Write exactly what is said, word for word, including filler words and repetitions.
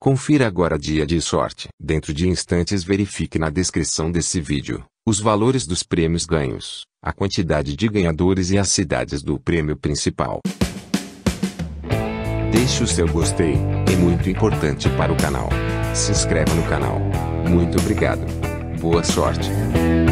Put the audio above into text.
Confira agora Dia de Sorte. Dentro de instantes verifique na descrição desse vídeo os valores dos prêmios ganhos, a quantidade de ganhadores e as cidades do prêmio principal. Deixe o seu gostei, é muito importante para o canal. Se inscreva no canal. Muito obrigado. Boa sorte.